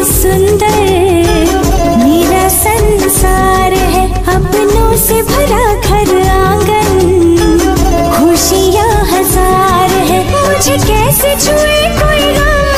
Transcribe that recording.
सुंदर मेरा संसार है, अपनों से भरा घर आ